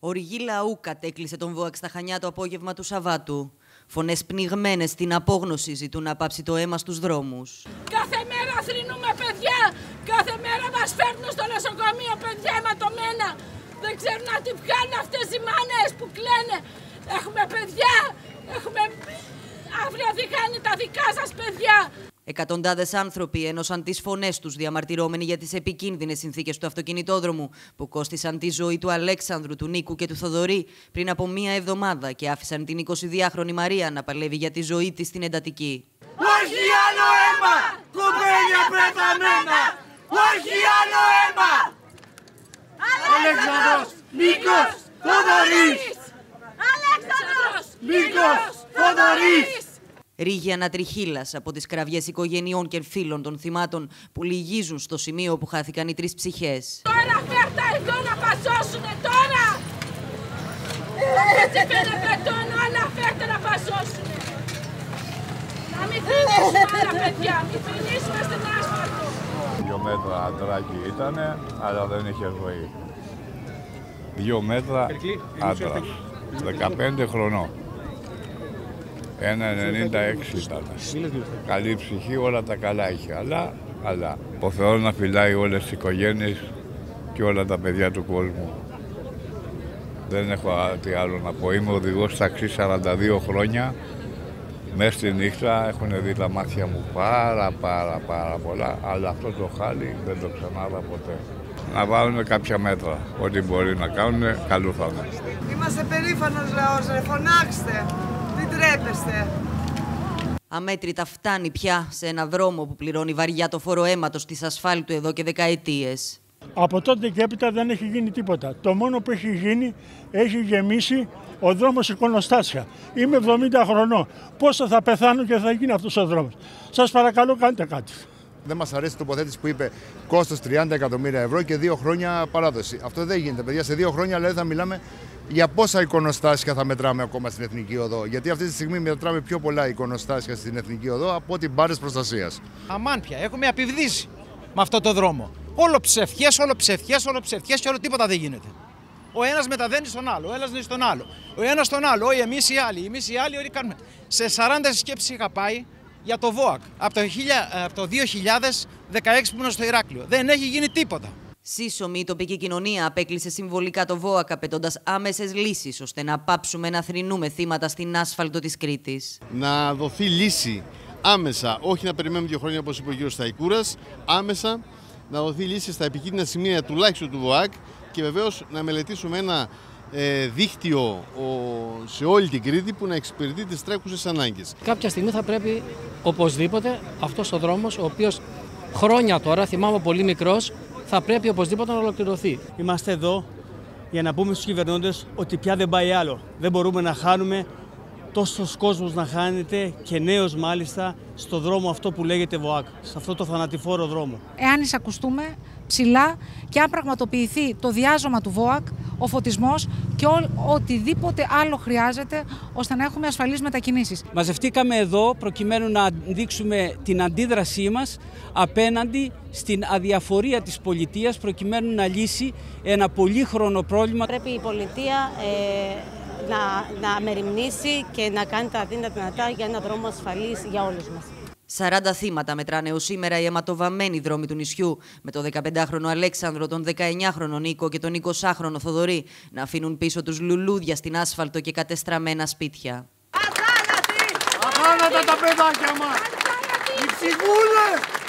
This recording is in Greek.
Οργή λαού κατέκλυσε τον ΒΟΑΚ στα Χανιά το απόγευμα του Σαββάτου. Φωνές πνιγμένες στην απόγνωση ζητούν να πάψει το αίμα στους δρόμους. Κάθε μέρα θρηνούμε παιδιά. Κάθε μέρα μας φέρνουν στο νοσοκομείο παιδιά αιματωμένα. Δεν ξέρουν να τι βγάλουν αυτές οι μάνες που κλαίνε. Έχουμε παιδιά. Αύριο διχάνε τα δικά σας παιδιά. Εκατοντάδες άνθρωποι ένωσαν τις φωνές τους διαμαρτυρώμενοι για τις επικίνδυνες συνθήκες του αυτοκινητόδρομου που κόστισαν τη ζωή του Αλέξανδρου, του Νίκου και του Θοδωρή πριν από μία εβδομάδα και άφησαν την 22χρονη Μαρία να παλεύει για τη ζωή της στην εντατική. Όχι άλλο αίμα! Κουμπέλια πεθαμένα! Όχι άλλο αίμα! Αλέξανδρος, Νίκος, Θοδωρής! Αλέξανδρος, Νίκος, Θοδωρής! Ρίγη ανατριχύλας από τις κραυγές οικογενειών και φίλων των θυμάτων που λυγίζουν στο σημείο που χάθηκαν οι 3 ψυχές. Τώρα φέρτα εδώ να πασώσουνε τώρα! Έτσι πέντε πετών όλα φέρτε να πασώσουνε! Να μην θρηνήσουμε άλλα παιδιά, μην θρηνήσουμε στην άσφαλτο! 2 μέτρα αντράκι ήτανε, αλλά δεν είχε ζωή. 2 μέτρα άντρας, 15 χρονών. 1,96 ήταν. Καλή ψυχή, όλα τα καλά είχε, αλλά ο Θεός να φυλάει όλες τις οικογένειες και όλα τα παιδιά του κόσμου. Δεν έχω τι άλλο να πω. Είμαι οδηγός ταξί 42 χρόνια. Μέσα στη νύχτα έχουν δει τα μάτια μου πάρα πολλά, αλλά αυτό το χάλι δεν το ξανάδα ποτέ. Να βάλουν κάποια μέτρα. Ό,τι μπορεί να κάνουν, καλό θα είναι. Είμαστε περήφανος λαός, ρε, φωνάξτε. Μην τρέπεστε. Αμέτρητα φτάνει πια σε ένα δρόμο που πληρώνει βαριά το φόρο αίματος της ασφάλτου εδώ και δεκαετίες. Από τότε και έπειτα δεν έχει γίνει τίποτα. Το μόνο που έχει γίνει, έχει γεμίσει ο δρόμος εικονοστάσια. Είμαι 70 χρονών. Πόσο θα πεθάνω και θα γίνει αυτός ο δρόμος. Σας παρακαλώ, κάντε κάτι. Δεν μας αρέσει η τοποθέτηση που είπε κόστος 30 εκατομμύρια ευρώ και 2 χρόνια παράδοση. Αυτό δεν γίνεται, παιδιά. Σε 2 χρόνια δηλαδή θα μιλάμε για πόσα εικονοστάσια θα μετράμε ακόμα στην Εθνική Οδό. Γιατί αυτή τη στιγμή μετράμε πιο πολλά εικονοστάσια στην Εθνική Οδό από ότι μπάρες προστασίας. Αμάν πια, έχουμε απειβδίσει με αυτό το δρόμο. Όλο ψευκές και όλο τίποτα δεν γίνεται. Ο ένας μεταβαίνει στον άλλο, ο ένας είναι στον άλλο. Ο ένας στον άλλο, όχι εμείς οι άλλοι, όλοι κάνουμε. Σε 40 συσκέψεις είχα πάει για το ΒΟΑΚ από το 2016 που ήμουν στο Ηράκλειο. Δεν έχει γίνει τίποτα. Σύσσωμη η τοπική κοινωνία απέκλεισε συμβολικά το ΒΟΑΚ, απαιτώντας άμεσες λύσεις ώστε να πάψουμε να θρηνούμε θύματα στην άσφαλτο της Κρήτης. Να δοθεί λύση άμεσα, όχι να περιμένουμε 2 χρόνια όπως είπε ο κ. Σταϊκούρας, άμεσα να δοθεί λύση στα επικίνδυνα σημεία τουλάχιστον του ΒΟΑΚ και βεβαίως να μελετήσουμε ένα δίκτυο σε όλη την Κρήτη που να εξυπηρετεί τις τρέχουσες ανάγκες. Κάποια στιγμή θα πρέπει οπωσδήποτε αυτός ο δρόμος, ο οποίος χρόνια τώρα, θυμάμαι πολύ μικρός, θα πρέπει οπωσδήποτε να ολοκληρωθεί. Είμαστε εδώ για να πούμε στους κυβερνώντες ότι πια δεν πάει άλλο. Δεν μπορούμε να χάνουμε, τόσος κόσμος να χάνεται και νέος μάλιστα στο δρόμο αυτό που λέγεται ΒΟΑΚ, σε αυτό το θανατηφόρο δρόμο. Εάν εισακουστούμε ψηλά και αν πραγματοποιηθεί το διάζωμα του ΒΟΑΚ, ο φωτισμός και οτιδήποτε άλλο χρειάζεται ώστε να έχουμε ασφαλείς μετακινήσεις. Μαζευτήκαμε εδώ προκειμένου να δείξουμε την αντίδρασή μας απέναντι στην αδιαφορία της πολιτείας προκειμένου να λύσει ένα πολύχρονο πρόβλημα. Πρέπει η πολιτεία να μεριμνήσει και να κάνει τα δυνατά για ένα δρόμο ασφαλής για όλους μας. 40 θύματα μετράνε ως σήμερα οι αιματοβαμμένοι δρόμοι του νησιού, με το 15χρονο Αλέξανδρο, τον 19χρονο Νίκο και τον 20χρονο Θοδωρή να αφήνουν πίσω τους λουλούδια στην άσφαλτο και κατεστραμμένα σπίτια. Αθάνατα τα παιδάκια μας! Οι ψυχούλες!